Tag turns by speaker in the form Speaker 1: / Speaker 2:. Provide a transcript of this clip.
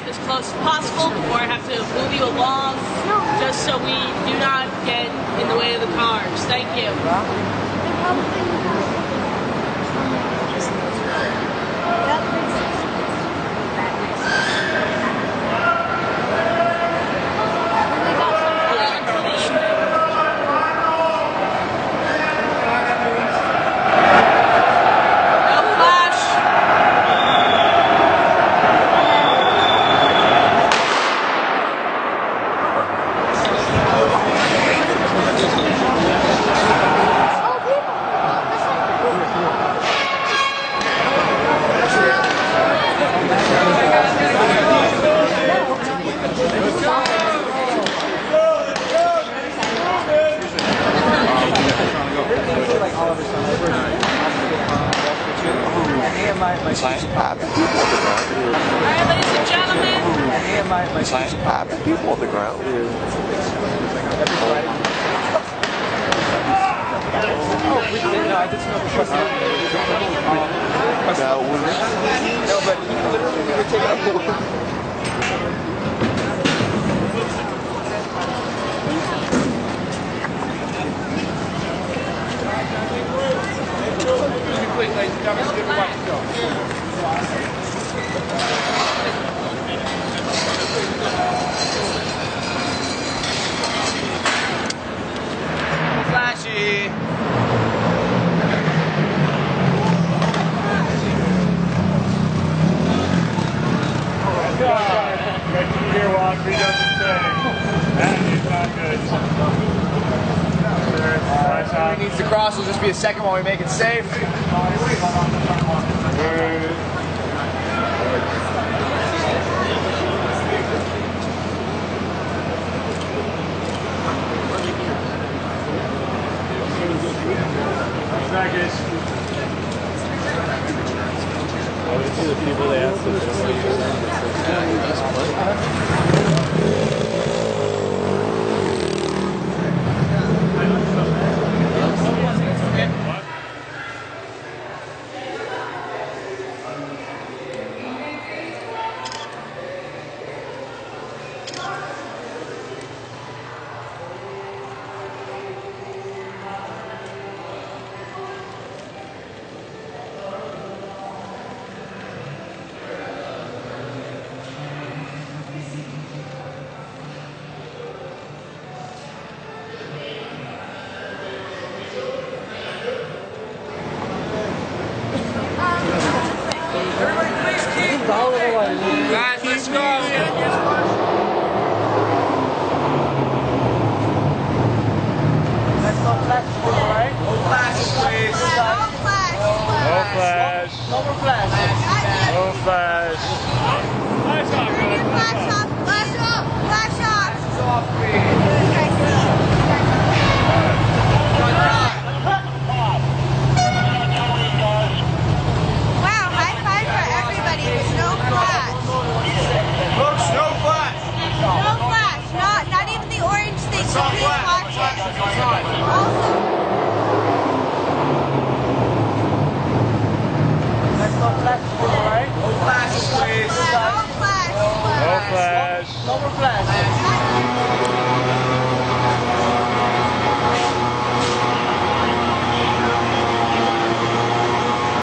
Speaker 1: as close as possible before I have to move you along, just so we do not get in the way of the cars. Thank you. Alright, ladies and gentlemen.
Speaker 2: People on the ground. No, but he literally would take up
Speaker 3: Quick, ladies and gentlemen, get watch go. Flashy.
Speaker 4: Here, watch, he doesn't say. That is not good.
Speaker 3: Whoever needs to cross will just be a second while we make it safe.
Speaker 4: See the people they asked if they don't
Speaker 3: Guys, let's go. Let's go flash, right? No flash, please.
Speaker 4: No flash.
Speaker 3: No more flash.
Speaker 4: No flash. Flash off, good.
Speaker 5: Flash off, flash off, flash off.
Speaker 3: Flash off, please.